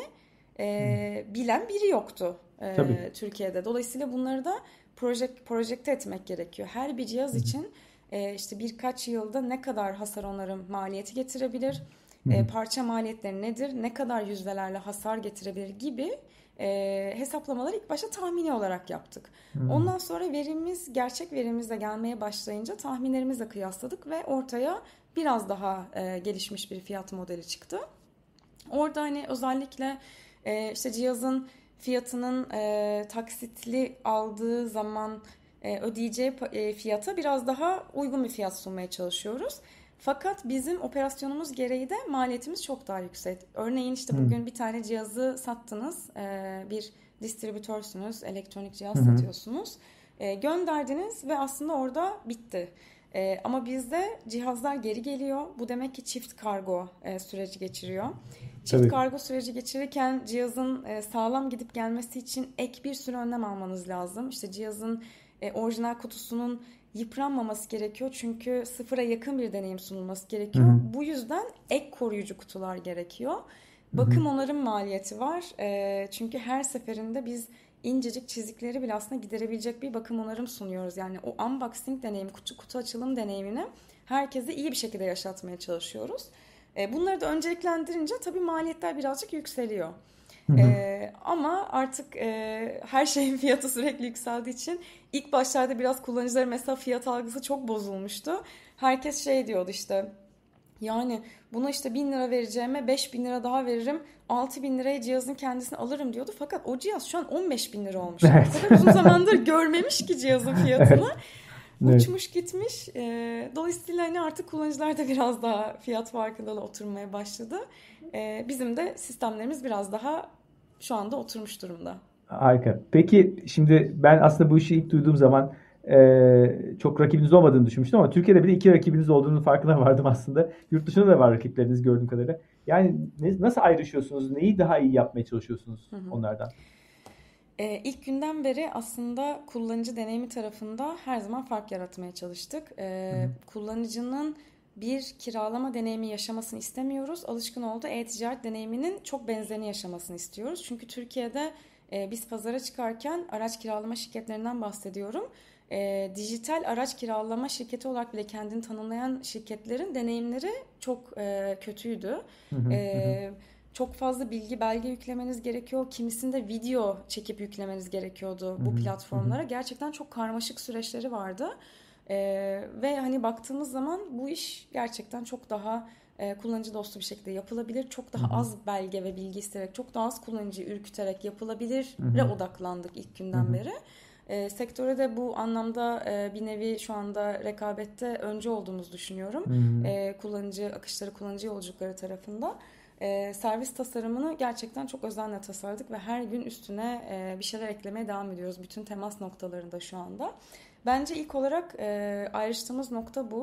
e, bilen biri yoktu e, Türkiye'de. Dolayısıyla bunları da proje, projekte etmek gerekiyor. Her bir cihaz Hı-hı. için e, işte birkaç yılda ne kadar hasar onarım maliyeti getirebilir, e, parça maliyetleri nedir, ne kadar yüzdelerle hasar getirebilir gibi e, hesaplamaları ilk başta tahmini olarak yaptık. Hı-hı. Ondan sonra verimiz, gerçek verimizle gelmeye başlayınca tahminlerimizle kıyasladık ve ortaya biraz daha e, gelişmiş bir fiyat modeli çıktı. Orada hani özellikle e, işte cihazın fiyatının e, taksitli aldığı zaman e, ödeyeceği e, fiyata biraz daha uygun bir fiyat sunmaya çalışıyoruz. Fakat bizim operasyonumuz gereği de maliyetimiz çok daha yüksek. Örneğin işte hmm. bugün bir tane cihazı sattınız, e, bir distribütörsünüz, elektronik cihaz hmm. satıyorsunuz, e, gönderdiniz ve aslında orada bitti. Ee, ama bizde cihazlar geri geliyor. Bu demek ki çift kargo e, süreci geçiriyor. Çift Tabii. kargo süreci geçirirken cihazın e, sağlam gidip gelmesi için ek bir sürü önlem almanız lazım. İşte cihazın e, orijinal kutusunun yıpranmaması gerekiyor. Çünkü sıfıra yakın bir deneyim sunulması gerekiyor. Hı-hı. Bu yüzden ek koruyucu kutular gerekiyor. Bakım Hı-hı. onarım maliyeti var. E, çünkü her seferinde biz incecik çizikleri bile aslında giderebilecek bir bakım onarım sunuyoruz. Yani o unboxing deneyimi, kutu, kutu açılım deneyimini herkese iyi bir şekilde yaşatmaya çalışıyoruz. Bunları da önceliklendirince tabii maliyetler birazcık yükseliyor. Hı hı. Ee, ama artık e, her şeyin fiyatı sürekli yükseldiği için ilk başlarda biraz kullanıcıların mesela fiyat algısı çok bozulmuştu. Herkes şey diyordu işte, yani buna işte bin lira vereceğime beş bin lira daha veririm, altı bin liraya cihazın kendisini alırım diyordu. Fakat o cihaz şu an on beş bin lira olmuş. Evet. O kadar uzun zamandır görmemiş ki cihazın fiyatını. Evet. Uçmuş gitmiş. E, dolayısıyla hani artık kullanıcılar da biraz daha fiyat farkındalığı oturmaya başladı. E, bizim de sistemlerimiz biraz daha şu anda oturmuş durumda. Harika. Peki şimdi ben aslında bu işi ilk duyduğum zaman e, çok rakibiniz olmadığını düşünmüştüm ama Türkiye'de bile iki rakibiniz olduğunun farkına vardım aslında. Yurt dışında da var rakipleriniz gördüğüm kadarıyla. Yani ne, nasıl ayrışıyorsunuz? Neyi daha iyi yapmaya çalışıyorsunuz hı hı. onlardan? Ee, ilk günden beri aslında kullanıcı deneyimi tarafında her zaman fark yaratmaya çalıştık. Ee, kullanıcının bir kiralama deneyimi yaşamasını istemiyoruz. Alışkın olduğu e-ticaret deneyiminin çok benzerini yaşamasını istiyoruz. Çünkü Türkiye'de e, biz pazara çıkarken araç kiralama şirketlerinden bahsediyorum. E, dijital araç kiralama şirketi olarak bile kendini tanımlayan şirketlerin deneyimleri çok e, kötüydü. Hı hı, e, hı. Çok fazla bilgi, belge yüklemeniz gerekiyor. Kimisinde video çekip yüklemeniz gerekiyordu bu platformlara. Gerçekten çok karmaşık süreçleri vardı. Ee, ve hani baktığımız zaman bu iş gerçekten çok daha e, kullanıcı dostu bir şekilde yapılabilir. Çok daha az belge ve bilgi isteyerek, çok daha az kullanıcıyı ürküterek yapılabilire odaklandık ilk günden beri. E, sektöre de bu anlamda e, bir nevi şu anda rekabette önce olduğumuzu düşünüyorum. E, kullanıcı akışları, kullanıcı yolculukları tarafında. E, servis tasarımını gerçekten çok özenle tasarladık ve her gün üstüne e, bir şeyler eklemeye devam ediyoruz. Bütün temas noktalarında şu anda. Bence ilk olarak e, ayrıştığımız nokta bu.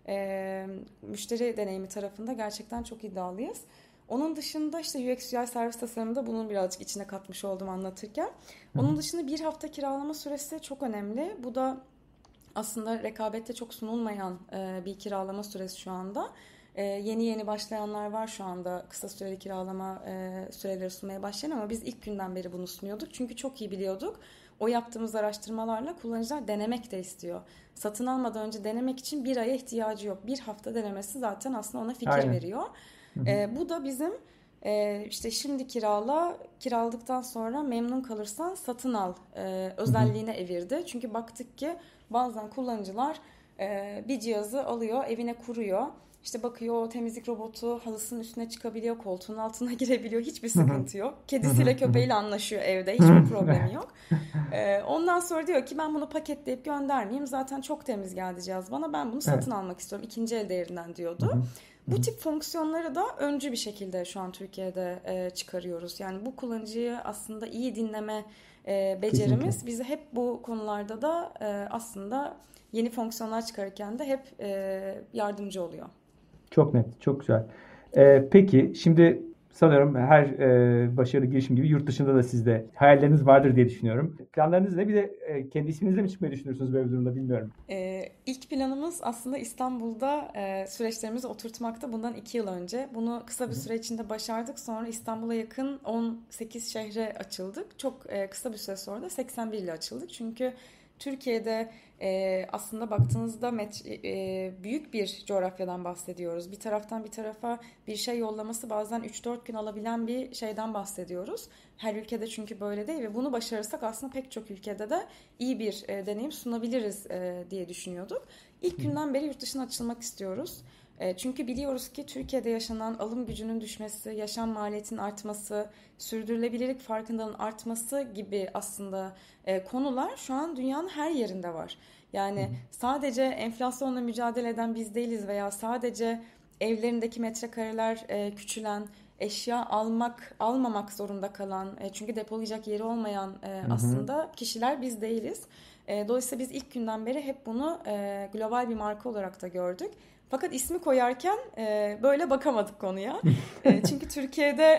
e, müşteri deneyimi tarafında gerçekten çok iddialıyız. Onun dışında işte U X U I servis tasarımında bunun birazcık içine katmış oldum anlatırken. Onun dışında bir hafta kiralama süresi çok önemli. Bu da aslında rekabette çok sunulmayan e, bir kiralama süresi şu anda. E, yeni yeni başlayanlar var şu anda kısa süreli kiralama e, süreleri sunmaya başlayan ama biz ilk günden beri bunu sunuyorduk. Çünkü çok iyi biliyorduk. O yaptığımız araştırmalarla kullanıcılar denemek de istiyor. Satın almadan önce denemek için bir aya ihtiyacı yok. Bir hafta denemesi zaten aslında ona fikir Aynen. veriyor. E, bu da bizim e, işte şimdi kirala, kiraladıktan sonra memnun kalırsan satın al e, özelliğine evirdi. Çünkü baktık ki bazen kullanıcılar e, bir cihazı alıyor, evine kuruyor. İşte bakıyor o temizlik robotu halısının üstüne çıkabiliyor, koltuğun altına girebiliyor. Hiçbir sıkıntı yok. Kedisiyle köpeğiyle anlaşıyor evde. Hiçbir problemi yok. Ee, ondan sonra diyor ki ben bunu paketleyip göndermeyeyim. Zaten çok temiz geldi cihaz bana. Ben bunu satın almak istiyorum. İkinci el değerinden diyordu. Bu tip fonksiyonları da öncü bir şekilde şu an Türkiye'de e, çıkarıyoruz. Yani bu kullanıcıyı aslında iyi dinleme e, becerimiz Kesinlikle. bize hep bu konularda da e, aslında yeni fonksiyonlar çıkarırken de hep e, yardımcı oluyor. Çok net, çok güzel. Ee, peki, şimdi sanıyorum her e, başarılı girişim gibi yurt dışında da sizde hayalleriniz vardır diye düşünüyorum. Planlarınız ne? Bir de e, kendi isminizle mi çıkmayı düşünüyorsunuz böyle bir durumda bilmiyorum. Ee, ilk planımız aslında İstanbul'da e, süreçlerimizi oturtmakta bundan iki yıl önce. Bunu kısa bir süre içinde başardık. Sonra İstanbul'a yakın on sekiz şehre açıldık. Çok e, kısa bir süre sonra da seksen bir ile açıldık. Çünkü Türkiye'de e, aslında baktığınızda met- e, büyük bir coğrafyadan bahsediyoruz. Bir taraftan bir tarafa bir şey yollaması bazen üç dört gün alabilen bir şeyden bahsediyoruz. Her ülkede çünkü böyle değil ve bunu başarırsak aslında pek çok ülkede de iyi bir e, deneyim sunabiliriz e, diye düşünüyorduk. İlk günden beri yurt dışına açılmak istiyoruz. Çünkü biliyoruz ki Türkiye'de yaşanan alım gücünün düşmesi, yaşam maliyetinin artması, sürdürülebilirlik farkındalığının artması gibi aslında konular şu an dünyanın her yerinde var. Yani sadece enflasyonla mücadele eden biz değiliz veya sadece evlerindeki metrekareler küçülen, eşya almak, almamak zorunda kalan, çünkü depolayacak yeri olmayan aslında kişiler biz değiliz. Dolayısıyla biz ilk günden beri hep bunu global bir marka olarak da gördük. Fakat ismi koyarken e, böyle bakamadık konuya. E, çünkü Türkiye'de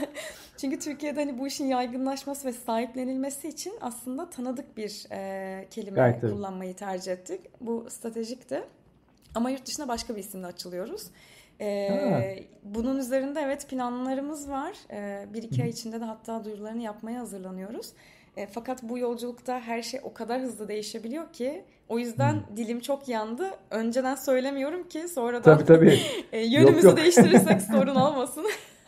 çünkü Türkiye'de hani bu işin yaygınlaşması ve sahiplenilmesi için aslında tanıdık bir e, kelime Gayet tabii. kullanmayı tercih ettik. Bu stratejikti. Ama yurt dışına başka bir isimle açılıyoruz. E, bunun üzerinde evet planlarımız var. E, bir iki ay içinde de hatta duyurularını yapmaya hazırlanıyoruz. E, fakat bu yolculukta her şey o kadar hızlı değişebiliyor ki o yüzden hmm. dilim çok yandı. Önceden söylemiyorum ki sonradan tabii, tabii. e, yönümüzü yok, yok. değiştirirsek sorun olmasın.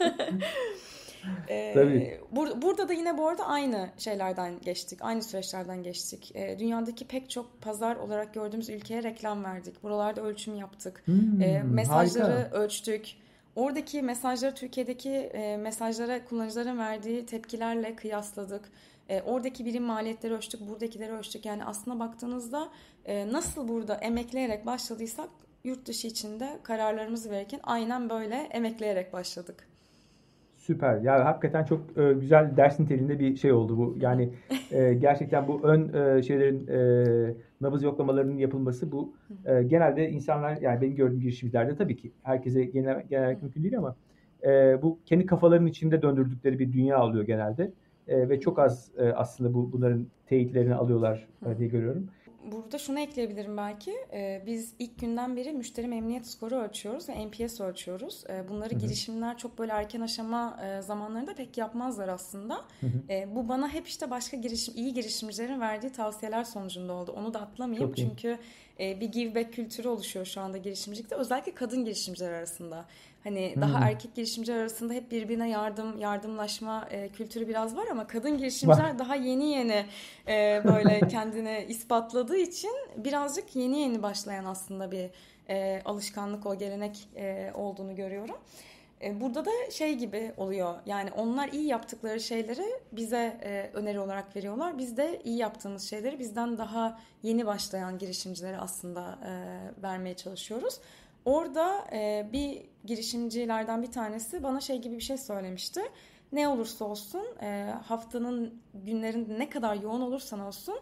e, tabii. Bur- burada da yine bu arada aynı şeylerden geçtik. Aynı süreçlerden geçtik. E, dünyadaki pek çok pazar olarak gördüğümüz ülkeye reklam verdik. Buralarda ölçüm yaptık. Hmm, e, mesajları harika. ölçtük. Oradaki mesajları Türkiye'deki e, mesajlara kullanıcıların verdiği tepkilerle kıyasladık. E, oradaki birim maliyetleri ölçtük, buradakileri ölçtük. Yani aslına baktığınızda e, nasıl burada emekleyerek başladıysak yurt dışı içinde kararlarımızı verirken aynen böyle emekleyerek başladık. Süper. Ya hakikaten çok e, güzel ders niteliğinde bir şey oldu bu. Yani e, gerçekten bu ön e, şeylerin e, nabız yoklamalarının yapılması bu e, genelde insanlar yani benim gördüğüm girişimcilerde tabii ki herkese genel genel mümkün değil ama e, bu kendi kafalarının içinde döndürdükleri bir dünya oluyor genelde. E, ve çok az e, aslında bu bunların teyitlerini alıyorlar e, diye görüyorum. Burada şunu ekleyebilirim belki. Ee, biz ilk günden beri müşteri memnuniyet skoru ölçüyoruz ve N P S ölçüyoruz. Ee, bunları hı hı. girişimler çok böyle erken aşama e, zamanlarında pek yapmazlar aslında. Hı hı. E, bu bana hep işte başka girişim, iyi girişimcilerin verdiği tavsiyeler sonucunda oldu. Onu da atlamayayım çok çünkü e, bir give back kültürü oluşuyor şu anda girişimcilikte. Özellikle kadın girişimciler arasında. Hani hmm. daha erkek girişimciler arasında hep birbirine yardım, yardımlaşma e, kültürü biraz var ama kadın girişimciler var. Daha yeni yeni e, böyle kendini ispatladığı için birazcık yeni yeni başlayan aslında bir e, alışkanlık, o gelenek e, olduğunu görüyorum. E, burada da şey gibi oluyor. Yani onlar iyi yaptıkları şeyleri bize e, öneri olarak veriyorlar. Biz de iyi yaptığımız şeyleri bizden daha yeni başlayan girişimcilere aslında e, vermeye çalışıyoruz. Orada e, bir girişimcilerden bir tanesi bana şey gibi bir şey söylemişti. Ne olursa olsun e, haftanın günlerinde ne kadar yoğun olursan olsun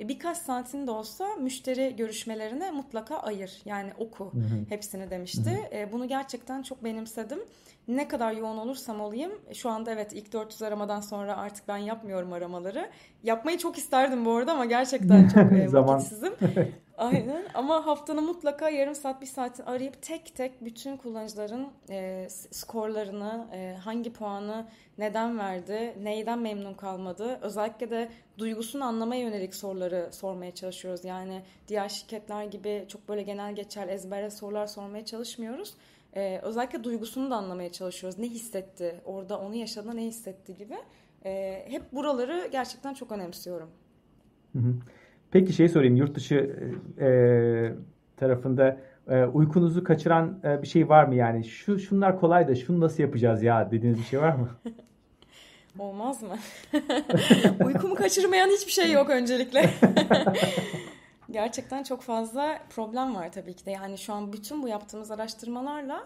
e, birkaç saatini de olsa müşteri görüşmelerine mutlaka ayır. Yani oku Hı hı. hepsini demişti. Hı hı. E, bunu gerçekten çok benimsedim. Ne kadar yoğun olursam olayım. Şu anda evet ilk dört yüz aramadan sonra artık ben yapmıyorum aramaları. Yapmayı çok isterdim bu arada ama gerçekten çok e, Zaman. vakitsizim. Aynen ama haftanın mutlaka yarım saat bir saatini arayıp tek tek bütün kullanıcıların e, skorlarını, e, hangi puanı neden verdi, neyden memnun kalmadı, özellikle de duygusunu anlamaya yönelik soruları sormaya çalışıyoruz. Yani diğer şirketler gibi çok böyle genel geçer ezbere sorular sormaya çalışmıyoruz. Ee, özellikle duygusunu da anlamaya çalışıyoruz. Ne hissetti? Orada onu yaşadığında ne hissetti gibi. Ee, hep buraları gerçekten çok önemsiyorum. Hı hı. Peki şey sorayım, yurt dışı e, tarafında e, uykunuzu kaçıran e, bir şey var mı yani? Şu şunlar kolay da şunu nasıl yapacağız ya dediğiniz bir şey var mı? Olmaz mı? Uykumu kaçırmayan hiçbir şey yok öncelikle. Gerçekten çok fazla problem var tabii ki de. Yani şu an bütün bu yaptığımız araştırmalarla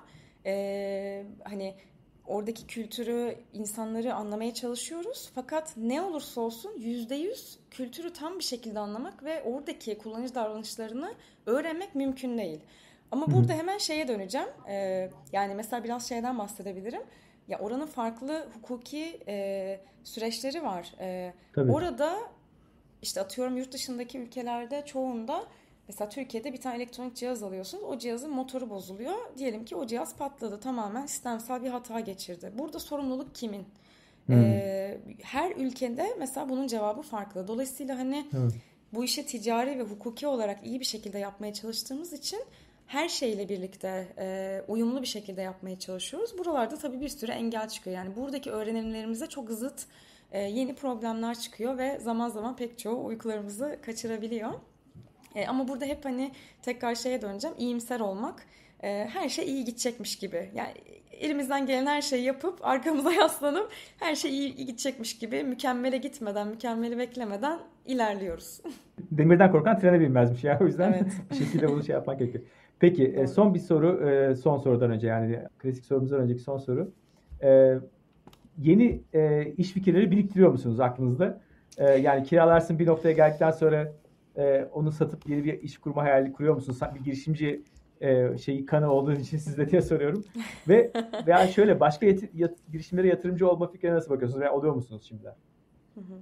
e, hani oradaki kültürü, insanları anlamaya çalışıyoruz. Fakat ne olursa olsun yüzde yüz kültürü tam bir şekilde anlamak ve oradaki kullanıcı davranışlarını öğrenmek mümkün değil. Ama burada hemen şeye döneceğim. E, yani mesela biraz şeyden bahsedebilirim. Ya oranın farklı hukuki e, süreçleri var. E, Tabii. orada işte atıyorum yurt dışındaki ülkelerde çoğunda mesela Türkiye'de bir tane elektronik cihaz alıyorsunuz. O cihazın motoru bozuluyor. Diyelim ki o cihaz patladı. Tamamen sistemsel bir hata geçirdi. Burada sorumluluk kimin? Hmm. Ee, her ülkede mesela bunun cevabı farklı. Dolayısıyla hani Evet. bu işi ticari ve hukuki olarak iyi bir şekilde yapmaya çalıştığımız için her şeyle birlikte e, uyumlu bir şekilde yapmaya çalışıyoruz. Buralarda tabii bir sürü engel çıkıyor. Yani buradaki öğrenimlerimize çok zıt e, yeni problemler çıkıyor ve zaman zaman pek çoğu uykularımızı kaçırabiliyor. E, ama burada hep hani tekrar şeye döneceğim. İyimser olmak. E, her şey iyi gidecekmiş gibi. Yani elimizden gelen her şeyi yapıp arkamıza yaslanıp her şey iyi, iyi gidecekmiş gibi mükemmele gitmeden, mükemmeli beklemeden ilerliyoruz. Demirden korkan trene binmezmiş ya. O yüzden Evet. bir şekilde bunu şey yapmak gerekiyor. Peki e, son bir soru, e, son sorudan önce yani klasik sorumuzdan önceki son soru. E, yeni e, iş fikirleri biriktiriyor musunuz aklınızda? E, yani kiralarsın bir noktaya geldikten sonra e, onu satıp yeni bir iş kurma hayali kuruyor musunuz? Bir girişimci e, şeyi kanı olduğun için size diye soruyorum. Ve veya şöyle başka yat, yat, girişimlere yatırımcı olma fikrine nasıl bakıyorsunuz? Veya oluyor musunuz şimdiden? Hı hı.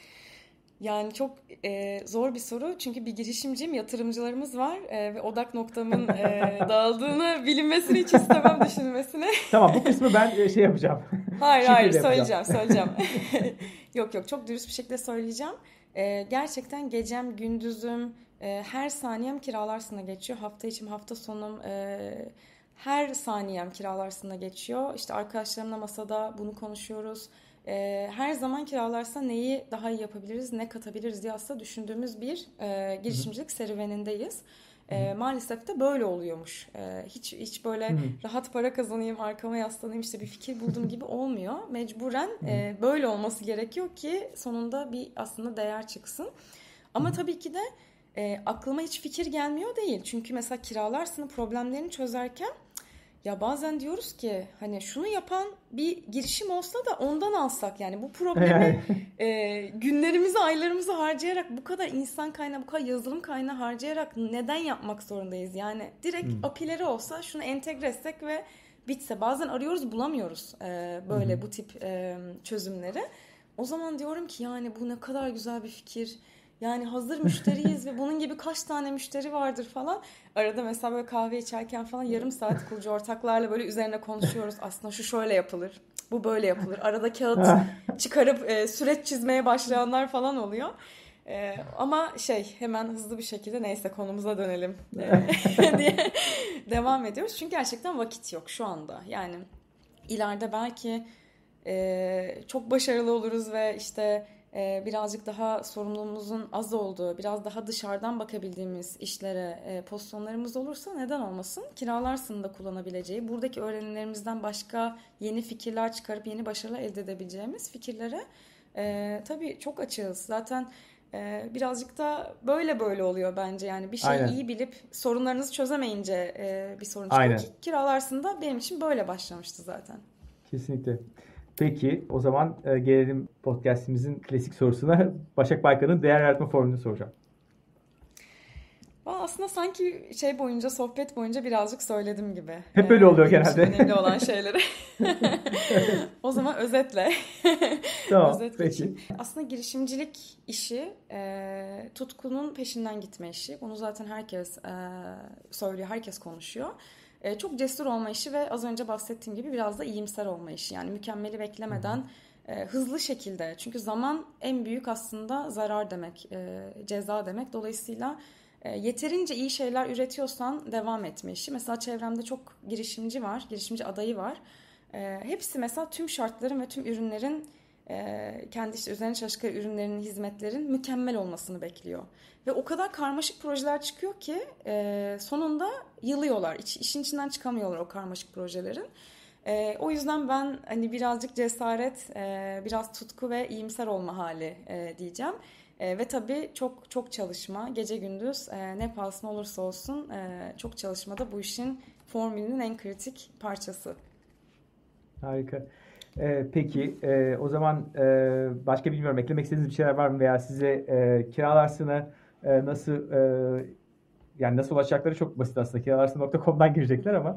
Yani çok e, zor bir soru çünkü bir girişimciyim, yatırımcılarımız var e, ve odak noktamın e, dağıldığını bilinmesini hiç istemem düşünmesini. Tamam bu kısmı ben e, şey yapacağım. Hayır hayır Şifreyle söyleyeceğim yapacağım. söyleyeceğim. Yok yok çok dürüst bir şekilde söyleyeceğim. E, gerçekten gecem, gündüzüm, e, her saniyem kiralarsına geçiyor. Hafta içim, hafta sonum, e, her saniyem kiralarsına geçiyor. İşte arkadaşlarımla masada bunu konuşuyoruz. E, her zaman kiralarsa neyi daha iyi yapabiliriz, ne katabiliriz diye aslında düşündüğümüz bir e, girişimcilik serüvenindeyiz. E, maalesef de böyle oluyormuş. E, hiç hiç böyle Hı hı. rahat para kazanayım, arkama yaslanayım, işte bir fikir buldum gibi olmuyor. Mecburen e, böyle olması gerekiyor ki sonunda bir aslında değer çıksın. Ama tabii ki de e, aklıma hiç fikir gelmiyor değil. Çünkü mesela kiralarsının problemlerini çözerken ya bazen diyoruz ki hani şunu yapan bir girişim olsa da ondan alsak yani bu problemi e, günlerimizi aylarımızı harcayarak bu kadar insan kaynağı bu kadar yazılım kaynağı harcayarak neden yapmak zorundayız? Yani direkt Hmm. A P I'leri olsa şunu entegre etsek ve bitse bazen arıyoruz bulamıyoruz e, böyle Hı hı. bu tip e, çözümleri. O zaman diyorum ki yani bu ne kadar güzel bir fikir. Yani hazır müşteriyiz ve bunun gibi kaç tane müşteri vardır falan. Arada mesela böyle kahve içerken falan yarım saat kurucu ortaklarla böyle üzerine konuşuyoruz. Aslında şu şöyle yapılır, bu böyle yapılır. Arada kağıt çıkarıp e, süreç çizmeye başlayanlar falan oluyor. E, ama şey hemen hızlı bir şekilde neyse konumuza dönelim e, diye devam ediyoruz. Çünkü gerçekten vakit yok şu anda. Yani ileride belki e, çok başarılı oluruz ve işte e, birazcık daha sorumluluğumuzun az olduğu, biraz daha dışarıdan bakabildiğimiz işlere, e, pozisyonlarımız olursa neden olmasın? Kiralarsın da kullanabileceği, buradaki öğrenilerimizden başka yeni fikirler çıkarıp yeni başarılar elde edebileceğimiz fikirlere e, tabii çok açığız. Zaten e, birazcık da böyle böyle oluyor bence. Yani bir şeyi Aynen. iyi bilip sorunlarınızı çözemeyince e, bir sorun çıkıyor Aynen. ki kiralarsın da benim için böyle başlamıştı zaten. Kesinlikle. Peki o zaman e, gelelim podcastimizin klasik sorusuna. Başak Baykan'ın değer yaratma formülünü soracağım. Aslında sanki şey boyunca, sohbet boyunca birazcık söyledim gibi. Hep öyle oluyor ee, genelde. Önemli olan şeyleri. O zaman özetle. Tamam, Özet peki. geçeyim. Aslında girişimcilik işi e, tutkunun peşinden gitme işi. Bunu zaten herkes e, söylüyor, herkes konuşuyor. E, çok cesur olma işi ve az önce bahsettiğim gibi biraz da iyimser olma işi. Yani mükemmeli beklemeden e, hızlı şekilde. Çünkü zaman en büyük aslında zarar demek, e, ceza demek. Dolayısıyla yeterince iyi şeyler üretiyorsan devam etme işi. Mesela çevremde çok girişimci var, girişimci adayı var. E, hepsi mesela tüm şartların ve tüm ürünlerin, e, kendi işte üzerine çalıştıkları ürünlerin, hizmetlerin mükemmel olmasını bekliyor. Ve o kadar karmaşık projeler çıkıyor ki e, sonunda yılıyorlar. İç, işin içinden çıkamıyorlar o karmaşık projelerin. E, o yüzden ben hani birazcık cesaret, e, biraz tutku ve iyimser olma hali e, diyeceğim. E, ve tabii çok çok çalışma, gece gündüz e, ne pahasına olursa olsun e, çok çalışma da bu işin formülünün en kritik parçası. Harika. Ee, peki e, o zaman e, başka bilmiyorum eklemek istediğiniz bir şeyler var mı veya size e, kiralarsına e, nasıl e, yani nasıl ulaşacakları çok basit aslında. kiralarsına nokta com'dan girecekler ama.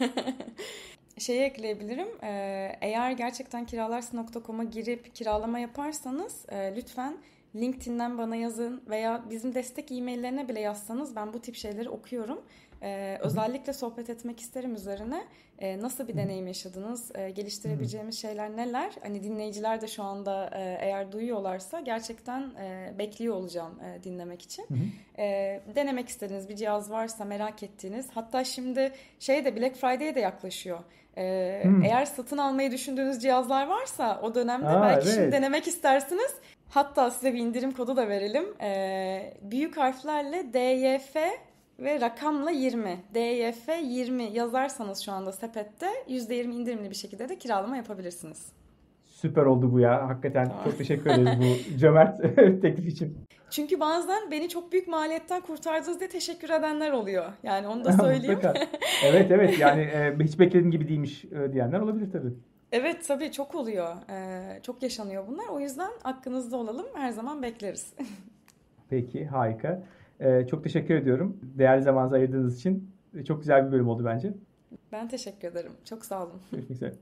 Şeyi ekleyebilirim. Ee, eğer gerçekten kiralarsın nokta com'a girip kiralama yaparsanız e, lütfen LinkedIn'den bana yazın veya bizim destek e-maillerine bile yazsanız ben bu tip şeyleri okuyorum. Ee, özellikle sohbet etmek isterim üzerine. Ee, nasıl bir deneyim yaşadınız? Ee, geliştirebileceğimiz şeyler neler? Hani dinleyiciler de şu anda e, eğer duyuyorlarsa gerçekten e, bekliyor olacağım e, dinlemek için. E, denemek istediğiniz bir cihaz varsa, merak ettiğiniz, hatta şimdi şey de Black Friday'e de yaklaşıyor. Ee, Hmm. Eğer satın almayı düşündüğünüz cihazlar varsa o dönemde Aa, belki evet. şimdi denemek istersiniz. Hatta size bir indirim kodu da verelim. Ee, büyük harflerle D Y F ve rakamla yirmi. D Y F yirmi yazarsanız şu anda sepette yüzde yirmi indirimli bir şekilde de kiralama yapabilirsiniz. Süper oldu bu ya. Hakikaten Tamam. çok teşekkür ederiz bu cömert teklif için. Çünkü bazen beni çok büyük maliyetten kurtardınız diye teşekkür edenler oluyor. Yani onu da söyleyeyim. Evet evet yani e, hiç beklediğim gibi değilmiş e, diyenler olabilir tabii. Evet tabii çok oluyor. Ee, çok yaşanıyor bunlar. O yüzden hakkınızda olalım. Her zaman bekleriz. Peki harika. E, çok teşekkür ediyorum. Değerli zamanınızı ayırdığınız için çok güzel bir bölüm oldu bence. Ben teşekkür ederim. Çok sağ olun. Görüşmek üzere.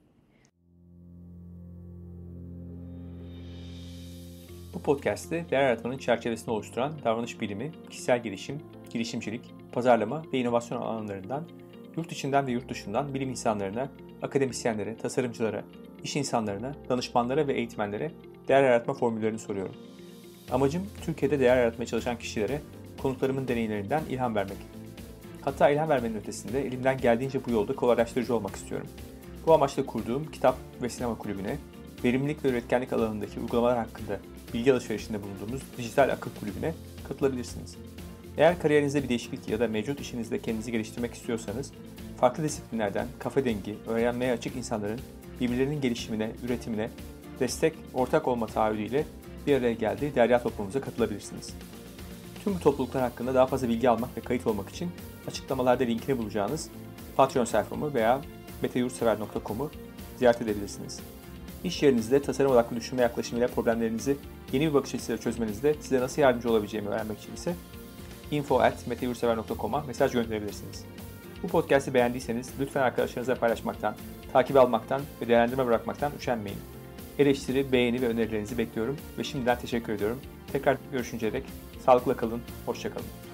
Bu podcast'te değer yaratmanın çerçevesini oluşturan davranış bilimi, kişisel gelişim, girişimcilik, pazarlama ve inovasyon alanlarından yurt içinden ve yurt dışından bilim insanlarına, akademisyenlere, tasarımcılara, iş insanlarına, danışmanlara ve eğitmenlere değer yaratma formüllerini soruyorum. Amacım Türkiye'de değer yaratmaya çalışan kişilere konuklarımın deneyimlerinden ilham vermek. Hatta ilham vermenin ötesinde elimden geldiğince bu yolda kolaylaştırıcı olmak istiyorum. Bu amaçla kurduğum kitap ve sinema kulübüne, verimlilik ve üretkenlik alanındaki uygulamalar hakkında bilgi alışverişinde bulunduğumuz dijital akıl kulübüne katılabilirsiniz. Eğer kariyerinizde bir değişiklik ya da mevcut işinizde kendinizi geliştirmek istiyorsanız, farklı disiplinlerden kafa dengi, öğrenmeye açık insanların birbirlerinin gelişimine, üretimine destek, ortak olma taahhüdüyle bir araya geldiği derya topluluğumuza katılabilirsiniz. Tüm bu topluluklar hakkında daha fazla bilgi almak ve kayıt olmak için açıklamalarda linkini bulacağınız Patreon sayfamı veya mete yurtsever nokta com'u ziyaret edebilirsiniz. İş yerinizde tasarım odaklı düşünme yaklaşımıyla problemlerinizi yeni bir bakış açısıyla çözmenizde size nasıl yardımcı olabileceğimi öğrenmek için ise info at mete yurtsever nokta com'a mesaj gönderebilirsiniz. Bu podcast'i beğendiyseniz lütfen arkadaşlarınızla paylaşmaktan, takip almaktan ve değerlendirme bırakmaktan üşenmeyin. Eleştiri, beğeni ve önerilerinizi bekliyorum ve şimdiden teşekkür ediyorum. Tekrar görüşünceye dek sağlıkla kalın, hoşça kalın.